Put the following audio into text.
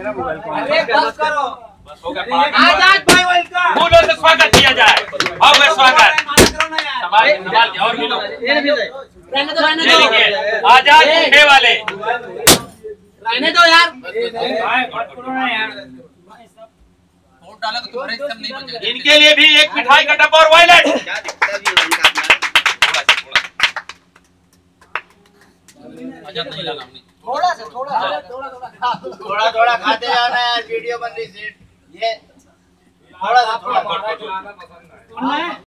बस करो, बस हो गया। आजाद भाई वेलकम। फूलों से स्वागत किया जाए। आओ वे स्वागत। संभाल के और भी लोग। रहने दो। आजाद मीठे वाले। रहने दो यार। वोट डाला तो तुम्हारे सिस्टम नहीं बन जाएगा। इनके लिए भी एक मिठाई का डब्बा और वॉलेट। क्या दिखता भी है आजाद नहीं लाना हमने। थोड़ा खाते जाना है वीडियो बन रही सीट ये थोड़ा सा